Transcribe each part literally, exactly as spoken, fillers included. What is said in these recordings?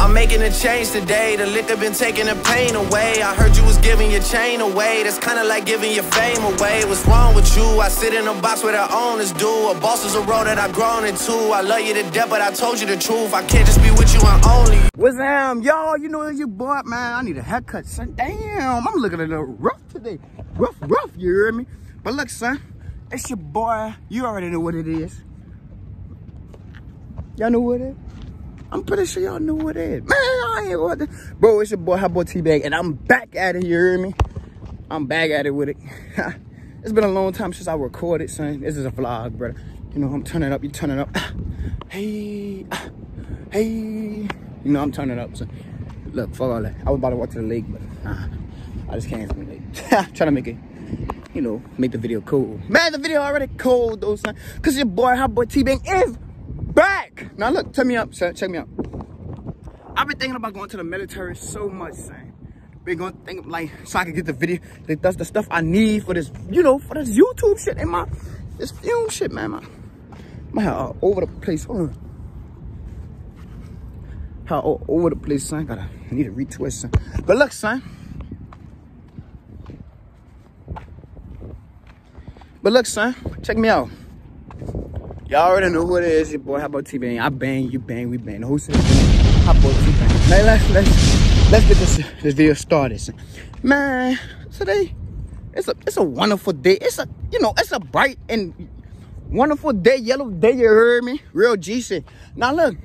I'm making a change today. The liquor been taking the pain away. I heard you was giving your chain away. That's kinda like giving your fame away. What's wrong with you? I sit in a box where the owners do. A boss is a role that I've grown into. I love you to death, but I told you the truth. I can't just be with you, I'm only. What's up, y'all? You know it's your boy, man. I need a haircut, son. Damn, I'm looking a little rough today. Rough, rough, you hear me? But look, son, it's your boy. You already know what it is. Y'all know what it is? I'm pretty sure y'all know what it is. Man, I ain't what the... Bro, it's your boy, Hot Boy T-Bag, and I'm back at it, you hear me? I'm back at it with it. It's been a long time since I recorded, son. This is a vlog, brother. You know, I'm turning up, you turning up. Hey, hey. You know, I'm turning up, son. Look, fuck all that. I was about to walk to the lake, but uh, I just can't from the lake. Trying to make it, you know, make the video cool. Man, the video already cold, though, son. Because your boy, Hot Boy T-Bag, is back. Now, look, check me out, son. Check me out. I've been thinking about going to the military so much, son. Been going to think, like, so I can get the video. That's the stuff I need for this, you know, for this YouTube shit and my, this film shit, man. My, my hair all over the place. Hold on. Hair all over the place, son. Gotta, I need to retwist, son. But look, son. But look, son. Check me out. Y'all already know who it is. Your boy, Hot Boy T-Bang. I bang, you bang, we bang. The whole city. Hot Boy T-Bang. Man, let's, let's, let's get this, this video started, son. Man, today, it's a, it's a wonderful day. It's a, you know, it's a bright and wonderful day, yellow day, you heard me? Real G shit. Now, look.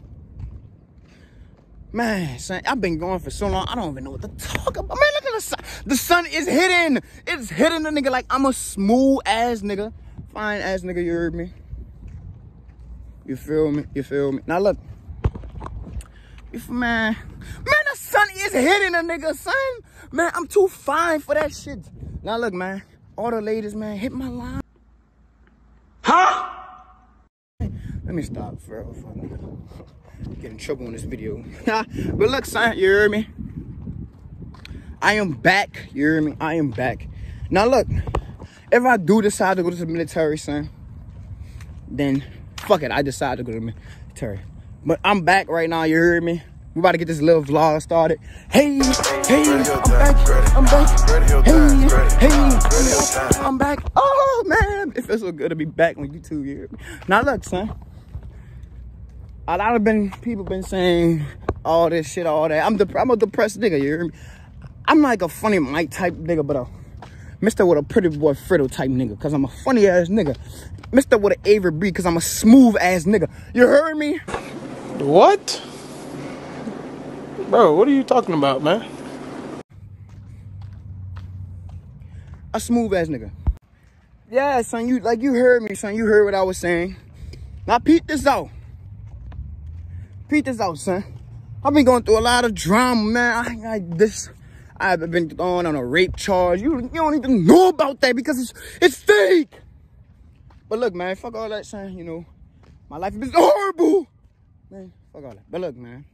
Man, son, I've been going for so long, I don't even know what to talk about. Man, look at the sun. The sun is hitting. It's hitting the nigga like I'm a smooth ass nigga. Fine ass nigga, you heard me? You feel me? You feel me? Now look. If man, man, the sun is hitting a nigga, son. Man, I'm too fine for that shit. Now look, man. All the ladies, man, hit my line. Huh? Let me stop for real, for nigga. Get in trouble in this video. But look, son, you hear me? I am back. You hear me? I am back. Now look, if I do decide to go to the military, son, then fuck it, I decide to go to the military. But I'm back right now, you heard me? We about to get this little vlog started. Hey, hey, I'm back, I'm back. Hey, hey, I'm back. Oh, man, it feels so good to be back on YouTube, you hear me? Now look, son. A lot of been people been saying all this shit, all that. I'm, I'm a depressed nigga, you hear me? I'm like a funny Mike type nigga, but a Mister with a pretty boy Friddle type nigga, because I'm a funny ass nigga. Mister with an Avery B, because I'm a smooth ass nigga. You heard me? What? Bro, what are you talking about, man? A smooth ass nigga. Yeah, son, you like you heard me, son. You heard what I was saying. Now peep this out. Peep this out, son. I've been going through a lot of drama, man. I, I this I've been thrown on a rape charge. You, you don't even know about that because it's it's fake. But look, man, fuck all that, son. You know, my life has been horrible. Man, fuck all that. But look, man.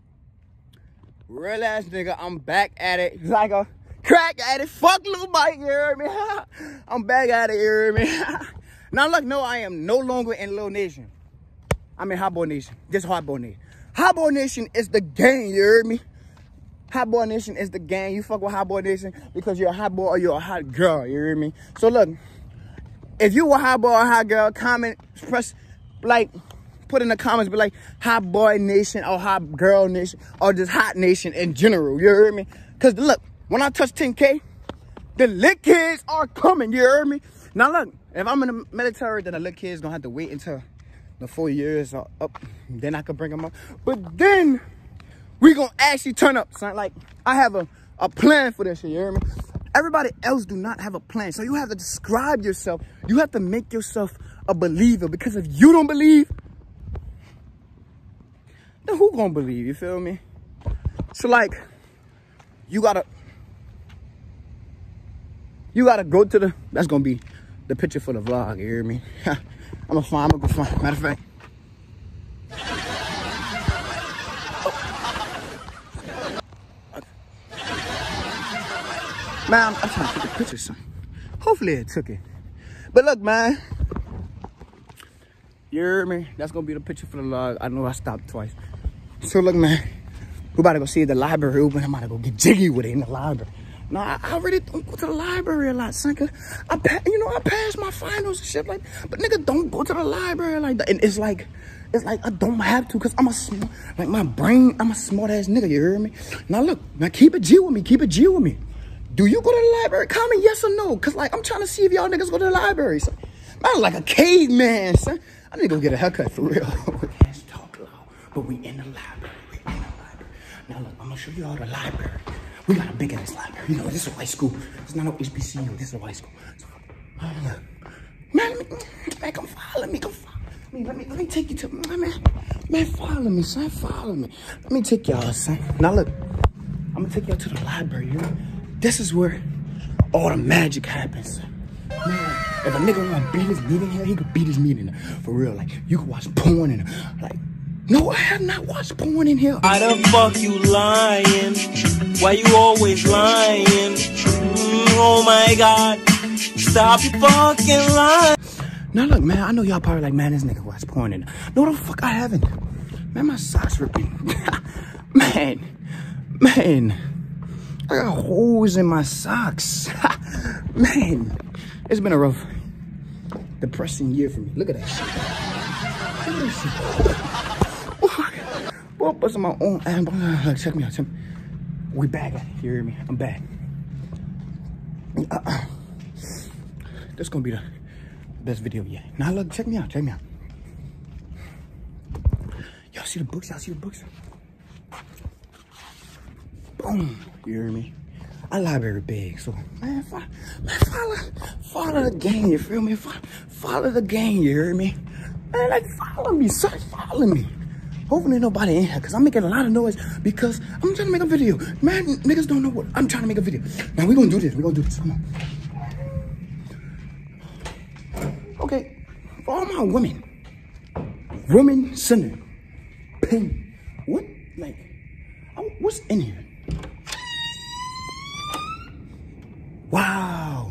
Real ass nigga, I'm back at it. Like a crack at it. Fuck Lil Mike, you heard me? I'm back at it, you heard me? Now look, no, I am no longer in Lil Nation. I'm in Hot Boy Nation. Just Hot Boy Nation. Hot Boy Nation is the gang, you heard me? Hot Boy Nation is the gang. You fuck with Hot Boy Nation because you're a hot boy or you're a hot girl, you hear me? So look, if you a hot boy or a hot girl, comment, press, like, put in the comments, be like, Hot Boy Nation or Hot Girl Nation or just Hot Nation in general, you heard me? Because look, when I touch ten K, the lit kids are coming, you heard me? Now look, if I'm in the military, then the lit kids gonna have to wait until the four years are up, then I can bring them up. But then we gonna actually turn up, son. Like, I have a, a plan for this shit, you hear me? Everybody else do not have a plan. So you have to describe yourself. You have to make yourself a believer, because if you don't believe, then who gonna believe, you feel me? So like, you gotta, you gotta go to the, that's gonna be the picture for the vlog, you hear me? I'm gonna find, I'm gonna go find, matter of fact. Man, I'm, I'm trying to take a picture, son. Hopefully it took it. But look, man. You heard me? That's gonna be the picture for the vlog. I know I stopped twice. So look, man. We about to go see the library open. I'm about to go get jiggy with it in the library. No, I, I really don't go to the library a lot, son. Cause I, pa you know, I passed my finals and shit like. But nigga, don't go to the library like that. And it's like, it's like I don't have to, cause I'm a smart, like my brain. I'm a smart ass nigga. You hear me? Now look, now keep it G with me. Keep it G with me. Do you go to the library? Comment yes or no, cause like I'm trying to see if y'all niggas go to the library. Son. I'm like a caveman, son. I need to go get a haircut for real. We can't talk loud, but we in the library. We in the library. Now look, I'm gonna show you all the library. We got a big ass library. You know, this is a white school. It's not no H B C U. This is a white school. So, uh, look. Man, let me, man, come follow me. Come follow me. Let me, let me take you to, man, man, man, follow me, son. Follow me. Let me take y'all, son. Now look, I'm gonna take y'all to the library. You know? This is where all the magic happens, son. Man, if a nigga wanna beat his meat in here, he could beat his meat in there. For real, like, you can watch porn in there. Like, no, I have not watched porn in here. Why the fuck you lying? Why you always lying? Mm, oh my God, stop your fucking lying. Now look, man, I know y'all probably like, man, this nigga watch porn in there. No, the fuck I haven't. Man, my socks ripping. man, man, I got holes in my socks. Man, it's been a rough, depressing year for me. Look at that shit. Look at that shit. Boy, busting my own ass. Look, check me out, Tim. We back at it. You hear me? I'm back. Uh-uh. This gonna be the best video yet. Now look, check me out. Check me out. Y'all see the books? Y'all see the books? Boom. You hear me? I library big, so man, follow, man, follow, follow the gang. You feel me? Follow, follow the gang. You hear me? Man, like follow me, son. Follow me. Hopefully nobody in here, because I'm making a lot of noise because I'm trying to make a video. Man, niggas don't know what I'm trying to make a video. Now we're gonna do this. We're gonna do this. Come on. Okay, for all my women, women center, pin, what, like, what's in here? Wow.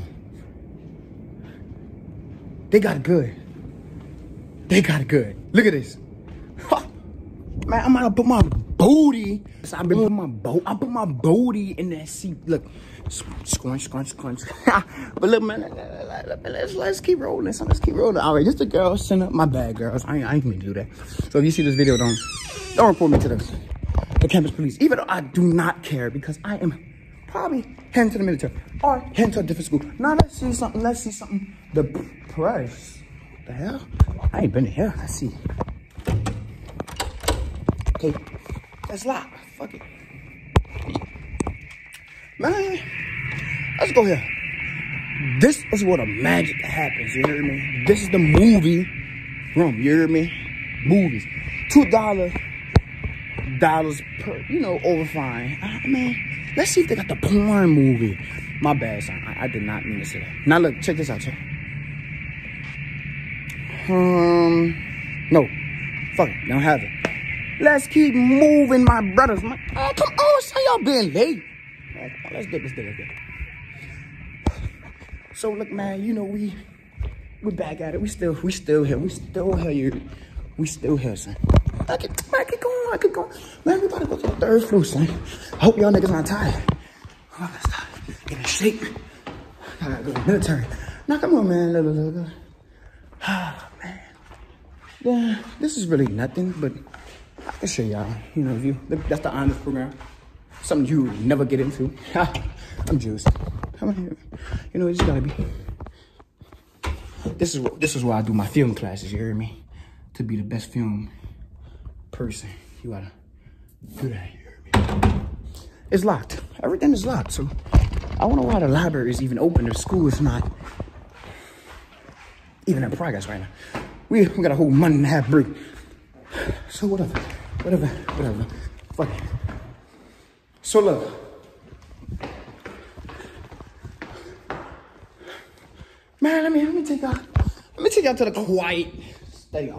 They got it good. They got it good. Look at this. Man, I'm gonna put my booty. I been putting my boat. I put my booty in that seat. Look, scrunch, scrunch, scrunch. But look, man, let's let's keep rolling. So let's keep rolling. All right, just the girls. Send up my bad girls. I ain't, I ain't gonna do that. So if you see this video, don't don't report me to the the campus police. Even though I do not care because I am probably heading to the military or heading to a different school. Now let's see something. Let's see something. The price. The hell? I ain't been in here. Let's see. Okay, that's locked. Fuck it. Man, let's go here. This is where the magic happens, you hear me? This is the movie room, you hear me? Movies. Two dollars, dollars per, you know, over fine. I mean, let's see if they got the porn movie. My bad, son. I, I did not mean to say that. Now look, check this out, check. Um, no. Fuck it, don't have it. Let's keep moving, my brothers. My, oh, come on, son, y'all been late. Right, on, let's get this, let's get it. So look, man, you know we we back at it. We still we still here. We still here. We still here, son. I can I can go on. I can go. Man, we about to go to the third floor, son. I hope y'all niggas not tired. Oh, let's start getting in shape. I gotta go to the military. Now come on, man. Look, look, look, look. Ah, man. Yeah, this is really nothing, but I can show y'all, you know, if you, that's the honors program. Something you never get into. I'm juiced. Come on here. You know, it's gotta be. This is what, this is why I do my film classes, you hear me? To be the best film person, you gotta do that, you hear me? It's locked. Everything is locked, so I don't know why the library is even open. The school is not even in progress right now. We, we got a whole month and a half break. So whatever, whatever, whatever, fuck it. So look, man, let me let me take y'all, let me take y'all to the quiet study.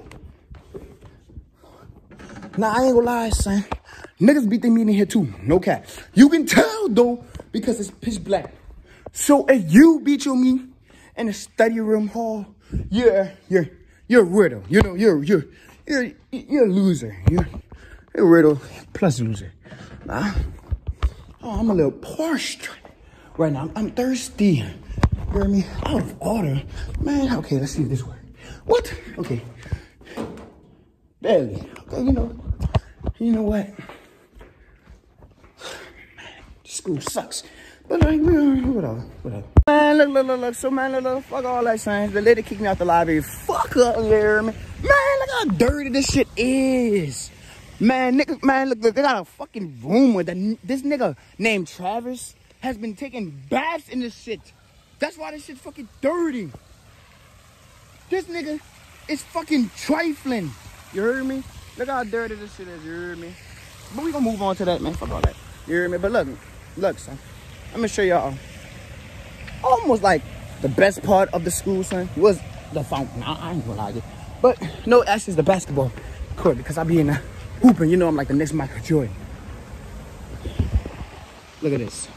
Now I ain't gonna lie, son, niggas beat their meat in here too, no cap. You can tell though because it's pitch black. So if you beat your meat in the study room hall, you're you're you're a weirdo. You know, you're you're. You're, you're a loser. You're, you're a riddle plus loser. Nah. Oh, I'm a little parched right now. I'm, I'm thirsty. You hear me? Out of order. Man, okay, let's see if this works. What? Okay. Barely. Okay, you know. You know what? Man, school sucks. But like, whatever, whatever. Man, look, look, look, look. So, man, look, look, fuck all that saying. The lady kicked me out the library. Fuck her, you hear me? Man, look how dirty this shit is. Man, nigga, man, look, look, they got a fucking rumor that this nigga named Travis has been taking baths in this shit. That's why this shit fucking dirty. This nigga is fucking trifling. You heard me? Look how dirty this shit is, you heard me? But we gonna move on to that, man. Fuck all that. You heard me? But look, look, son. I'm gonna show y'all almost like the best part of the school, son, was the fountain. I, I ain't gonna lie to you. But no, actually, it's the basketball court because I be in the hooping. You know, I'm like the next Michael Jordan. Look at this.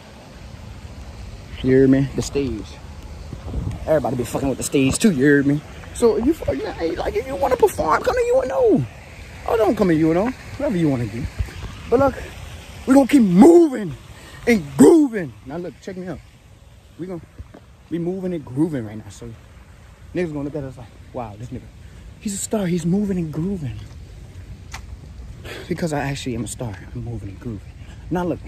You hear me? The stage. Everybody be fucking with the stage too, you hear me? So if you, like, if you want to perform, come to U N O. Oh, don't come to U N O. Whatever you want to do. But look, we're going to keep moving and grooving. Now look, check me out. We're going to be moving and grooving right now. So niggas going to look at us like, wow, this nigga, he's a star. He's moving and grooving. Because I actually am a star. I'm moving and grooving. Now look,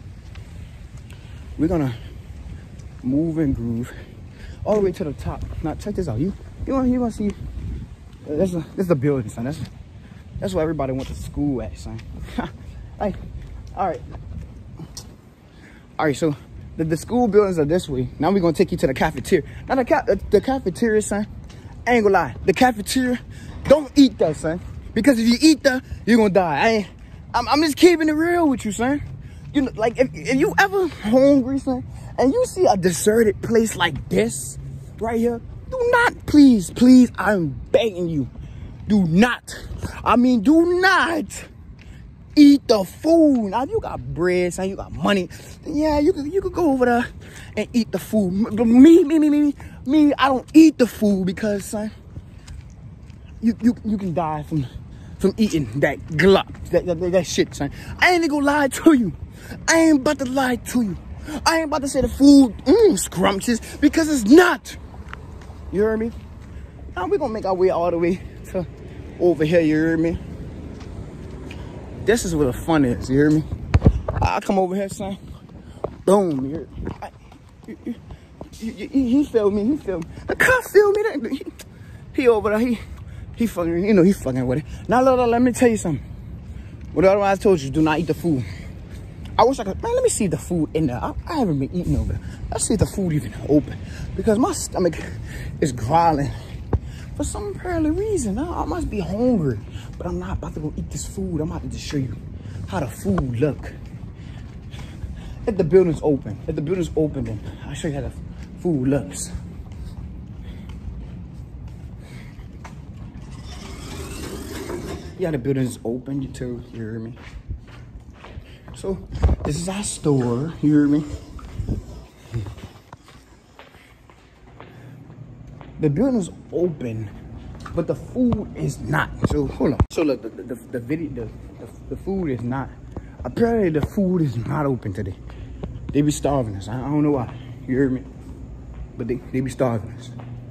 we're going to move and groove all the way to the top. Now check this out. You you want you want to see? Uh, this is this is the building, son. That's that's where everybody went to school at, son. Like, all right, all right. So the, the school buildings are this way. Now we're gonna take you to the cafeteria. Now the ca the, the cafeteria, son. I ain't gonna lie. The cafeteria, don't eat that, son. Because if you eat that, you're gonna die. I ain't, I'm I'm just keeping it real with you, son. You know, like if, if you ever hungry, son, and you see a deserted place like this right here, do not, please, please, I'm begging you, do not, I mean, do not eat the food. Now, if you got bread, son, you got money, then yeah, you could, you could go over there and eat the food. But me, me, me, me, me, I don't eat the food because, son, you, you, you can die from, from eating that glop, that, that, that shit, son. I ain't gonna lie to you. I ain't about to lie to you. I ain't about to say the food mm, scrumptious because it's not. You hear me? Now we're gonna make our way all the way to over here. You hear me? This is where the fun is. You hear me? I come over here, son. Boom. You hear? I, you, you, you, you, he feel me. He feel me. The cop feel me. He, he over there. He he fucking. You know he fucking with it. Now, look, look, let me tell you something. Whatever I told you, do not eat the food. I wish I could, man, let me see the food in there. I, I haven't been eating over there. Let's see if the food even open. Because my stomach is growling for some apparently reason. I, I must be hungry. But I'm not about to go eat this food. I'm about to just show you how the food look. If the building's open. If the building's open, then I'll show you how the food looks. Yeah, the building's open, you too, you hear me? So, this is our store, you hear me? The building's open, but the food is not. So, hold on. So, look, the, the, the video, the, the, the food is not. Apparently, the food is not open today. They be starving us. I, I don't know why, you hear me? But they, they be starving us.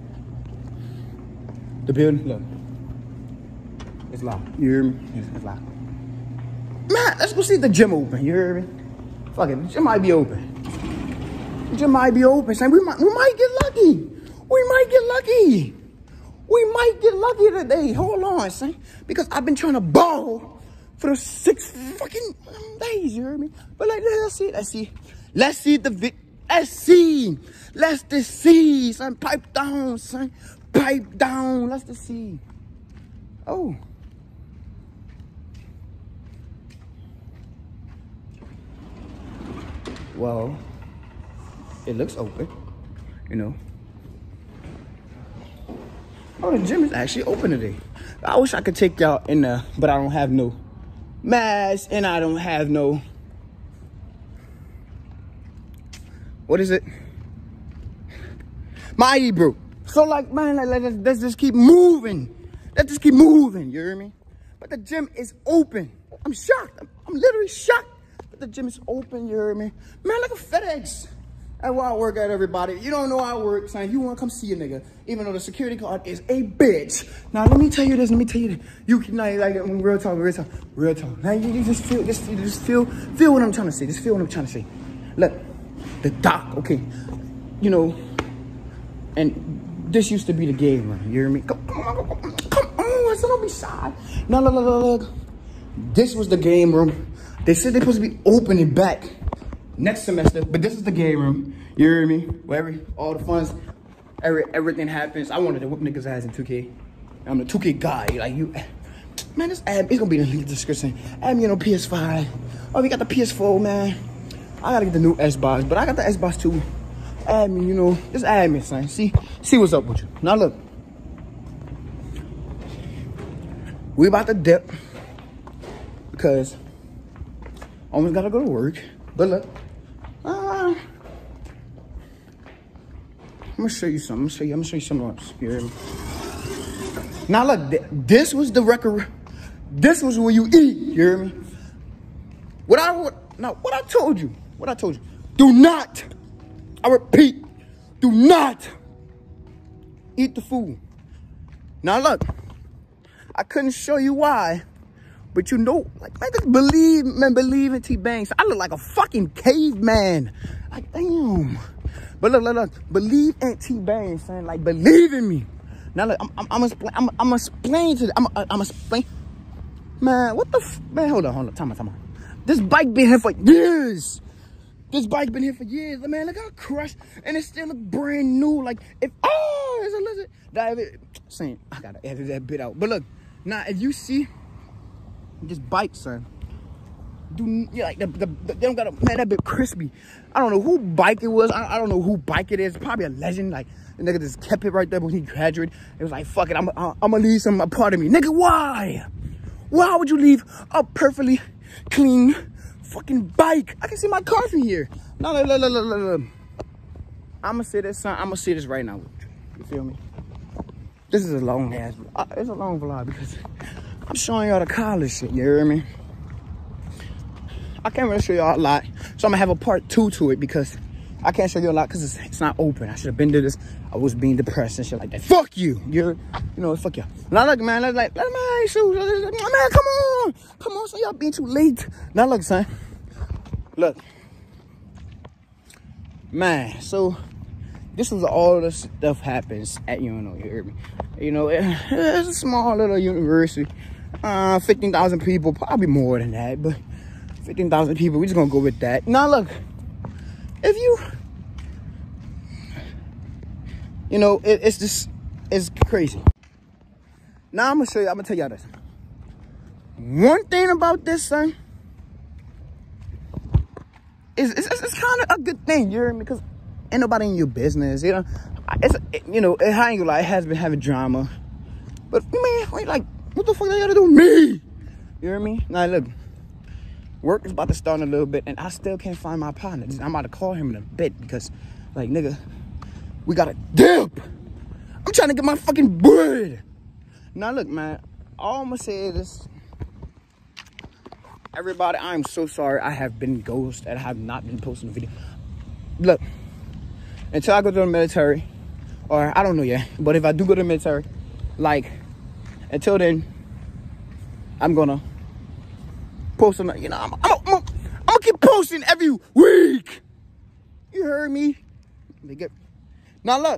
The building, look. It's locked. You hear me? It's, it's locked. Man, let's go see if the gym open. You hear me? Fuck it. The gym might be open. The gym might be open. Son. We might, we might get lucky. We might get lucky. We might get lucky today. Hold on, son. Because I've been trying to ball for the six fucking days. You hear me? But like, let's see. Let's see. Let's see the vi Let's see. Let's just see, son. Pipe down, son. Pipe down. Let's just see. Oh. Well, it looks open, you know. Oh, the gym is actually open today. I wish I could take y'all in there, but I don't have no mask and I don't have no, what is it? My I D broke. So like, man, like, let's, let's just keep moving. Let's just keep moving, you hear me? But the gym is open. I'm shocked. I'm, I'm literally shocked that the gym is open, you heard me? Man, like a FedEx. That's where I work at, everybody. You don't know how I work, son. You want to come see a nigga, even though the security guard is a bitch. Now, let me tell you this. Let me tell you this. You can, like, like real talk, real talk, real talk. Now, you, you just feel, just, feel, just feel, feel what I'm trying to say. Just feel what I'm trying to say. Look, the doc, okay. You know, and this used to be the game room. You hear me? Come, come on, come on, come on, son, don't be shy. No, look, look, look, look. This was the game room. They said they're supposed to be opening back next semester, but this is the game room. You hear me? Where every, all the funds, every, everything happens. I wanted to whip niggas' ass in two K. I'm the two K guy. Like, you, man, this ad, it's gonna be in the description. Add me on P S five. Oh, we got the P S four, man. I gotta get the new Xbox, but I got the Xbox too. Add me, you know, just add me, son. See, see what's up with you. Now look, we about to dip because I almost gotta go to work. But look, uh, I'm gonna show you something. I'm gonna show you. I'm gonna show you something else. You hear me? Now look, th this was the record. This was where you eat. You hear me? What I what, now what I told you. What I told you. Do not. I repeat. Do not eat the food. Now look, I couldn't show you why. But you know, like, man, just believe, man, believe in T-Bangs. I look like a fucking caveman. Like, damn. But look, look, look, believe in T-Bangs, son. Like, believe in me. Now, look, I'm, I'm, I'm gonna I'm, I'm explain to, I'm, I'm gonna explain. Man, what the, f man, hold on, hold on, time out, time out. This bike been here for years. This bike been here for years. Man, look how crushed, and it still look brand new. Like, if, oh, it's a lizard. That, it, saying, I gotta edit that bit out. But look, now, if you see this bike, son, do yeah, like the, the, the they don't got a man that bit crispy. I don't know who bike it was. I, I don't know who bike it is. Probably a legend. Like, the nigga just kept it right there when he graduated. It was like, fuck it, I'm I'm gonna leave some a part of me, nigga. Why? Why would you leave a perfectly clean fucking bike? I can see my car from here. No, no, no, no, no, no, no. I'm gonna say this, son. I'm gonna say this right now. You feel me? This is a long ass. Uh, it's a long vlog because I'm showing y'all the college shit, you hear me? I can't really show y'all a lot, so I'm gonna have a part two to it because I can't show you a lot because it's, it's not open. I should have been to this. I was being depressed and shit like that. Fuck you, you you know, fuck y'all. Now look, man, like, like, man, shoot, man, come on, come on, son, y'all being too late. Now look, son, look, man, so this is all the stuff happens at U N O, you hear me? You know, it, it's a small little university. Uh, fifteen thousand people, probably more than that, but fifteen thousand people, we just gonna go with that. Now look, if you, you know, it, it's just, it's crazy. Now I'm gonna show you, I'm gonna tell y'all this. One thing about this, son, is it's, it's, it's kind of a good thing, you hear me? Because ain't nobody in your business, you know? It's, it, you know, it, I ain't gonna lie, it has been having drama. But man, wait, like, what the fuck they gotta do with me? You hear me? Now look, work is about to start in a little bit and I still can't find my partner. I'm about to call him in a bit because, like, nigga, we gotta dip. I'm trying to get my fucking bread. Now look, man, all I'm gonna say is this. Everybody, I'm so sorry I have been ghosted and I have not been posting a video. Look, until I go to the military, or I don't know yet, but if I do go to the military, like, until then, I'm gonna post on, you know, I'm, I'm, I'm, I'm gonna keep posting every week. You heard me? Now look,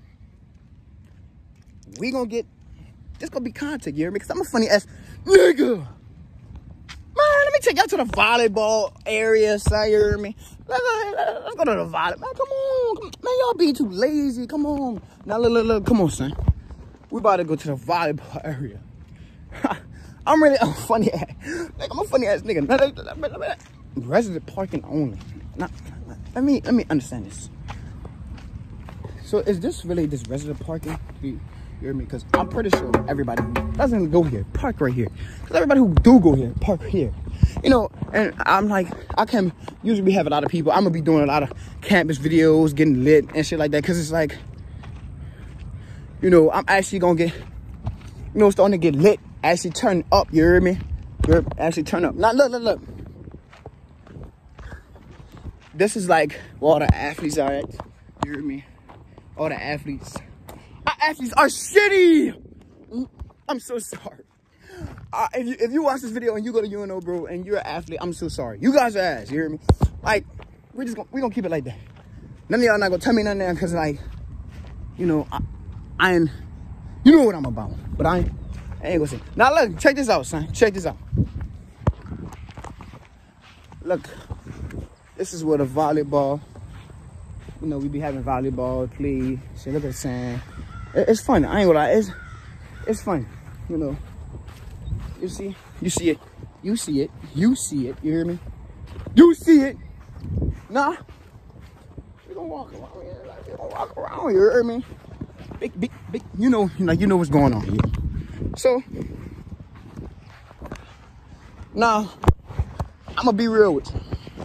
we gonna get, this gonna be content, you hear me? Because I'm a funny ass nigga. Man, let me take y'all to the volleyball area, son, you hear me? Let's, let's, let's go to the volleyball. Man, come on. Man, y'all being too lazy. Come on. Now, look, look, look. Come on, son. We about to go to the volleyball area. I'm really a funny ass. Like, I'm a funny ass nigga. Resident parking only. Now, let me, let me understand this. So, is this really this resident parking? You hear me? Because I'm pretty sure everybody who doesn't go here, park right here. Because everybody who do go here, park here. You know, and I'm like, I can usually have a lot of people. I'm going to be doing a lot of campus videos, getting lit and shit like that. Because it's like, you know, I'm actually going to get, you know, starting to get lit. Actually turn up, you hear me? You're actually turn up. Now, look, look, look. this is like where all the athletes are at. You hear me? All the athletes. Our athletes are shitty. I'm so sorry. Uh, if, you, if you watch this video and you go to U N O, bro, and you're an athlete, I'm so sorry. You guys are ass. You hear me? Like, we're just gonna, we're gonna keep it like that. None of y'all not gonna tell me nothing there because, like, you know, I, I ain't, you know what I'm about. But I ain't, I ain't gonna say. Now, look, check this out, son. Check this out. Look, this is where the volleyball, you know, we be having volleyball, play. See, look at the sand. It, it's fun. I ain't gonna lie. It's, it's fun, you know. You see? You see it. You see it. You see it. You hear me? You see it. Nah. We don't walk around here. Like, we don't walk around here. You hear me? Big, big, big. You know, like, you know what's going on here. So, now, I'm going to be real with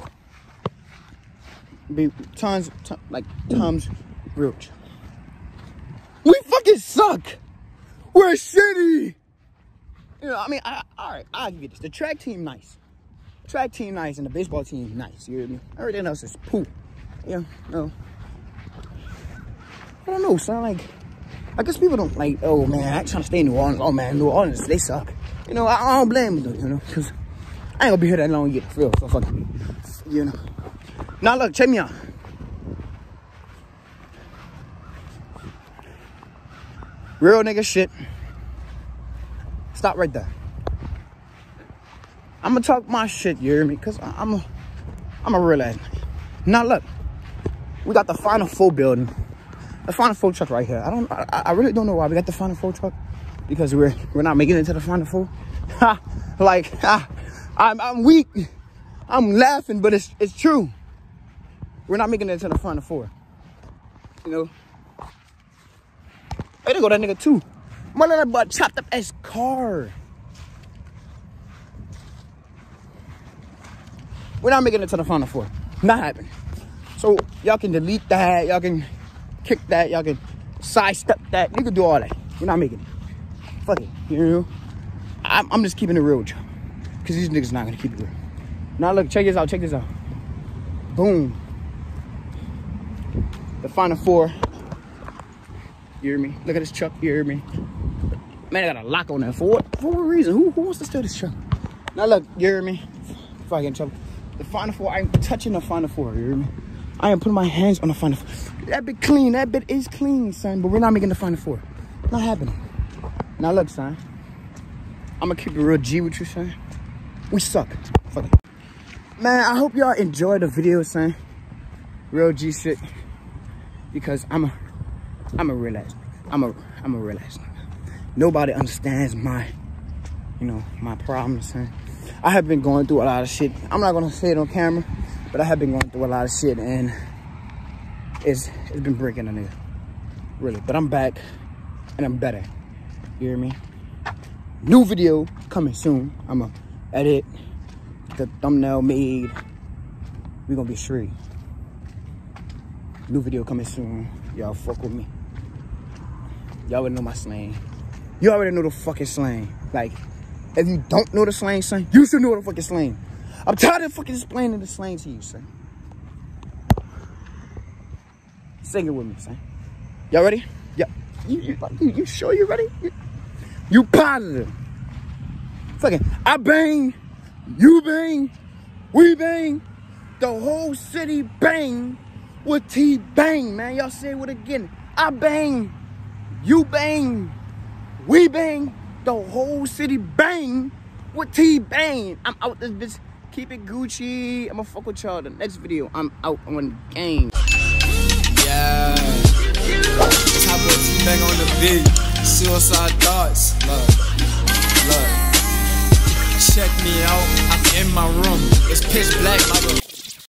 you. Be tons, tons like, tons real with you. We fucking suck. We're shitty. You know, I mean, I, all right, I'll give you this. The track team, nice. Track team, nice, and the baseball team, nice. You hear me? Everything else is poo. Yeah, no. I don't know, son. Like, I guess people don't like, oh, man, I trying to stay in New Orleans. Oh, man, New Orleans, they suck. You know, I, I don't blame them, though, you know, because I ain't gonna be here that long yet, for real. So, fuck it. You know. Now, look, check me out. Real nigga shit. Stop right there. I'm gonna talk my shit, you hear me? Cause I'm a, I'm a real ass. Now look, we got the Final Four building, the Final Four truck right here. I don't, I, I really don't know why we got the Final Four truck, because we're we're not making it to the Final Four. Like, ha, I'm I'm weak. I'm laughing, but it's it's true. We're not making it to the Final Four. You know. Hey, there go that nigga too. My little butt chopped up his car. We're not making it to the Final Four. Not happening. So y'all can delete that. Y'all can kick that. Y'all can sidestep that. You can do all that. We're not making it. Fuck it. You know? I'm, I'm just keeping it real with you. Because these niggas not going to keep it real. Now look, check this out. Check this out. Boom. The Final Four. You hear me? Look at this truck. You hear me? Man, I got a lock on that. For what? For what reason? Who, who wants to steal this truck? Now look, you hear me? If I get in trouble. The Final Four, I ain't touching the Final Four, you hear me? I ain't putting my hands on the Final Four. That bit clean. That bit is clean, son. But we're not making the Final Four. Not happening. Now look, son. I'm gonna keep it real G with you, son. We suck. Fuck it. Man, I hope y'all enjoyed the video, son. Real G shit. Because I'm a I'm a real ass. I'm a I'm a real ass. Nobody understands my, you know, my problems, son. I have been going through a lot of shit. I'm not gonna say it on camera, but I have been going through a lot of shit, and it's it's been breaking a nigga, really. But I'm back, and I'm better. You hear me? New video coming soon. I'ma edit, the thumbnail made. We gonna be straight. New video coming soon. Y'all fuck with me. Y'all already know my slang. You already know the fucking slang. Like, if you don't know the slang, son, you should know the fucking slang. I'm tired of fucking explaining the slang to you, son. Sing it with me, son. Y'all ready? Yeah. You, you, you, you sure you ready? You, you positive? Fucking, I bang, you bang, we bang, the whole city bang with T-Bang, man. Y'all say it again. I bang, you bang, we bang, the whole city bang with T-Bang. I'm out this bitch. Keep it Gucci. I'ma fuck with y'all. The next video, I'm out on the game. Yeah. Top of T-Bang on the beat. Suicide thoughts. Look. Look. Check me out. I'm in my room. It's pitch black like a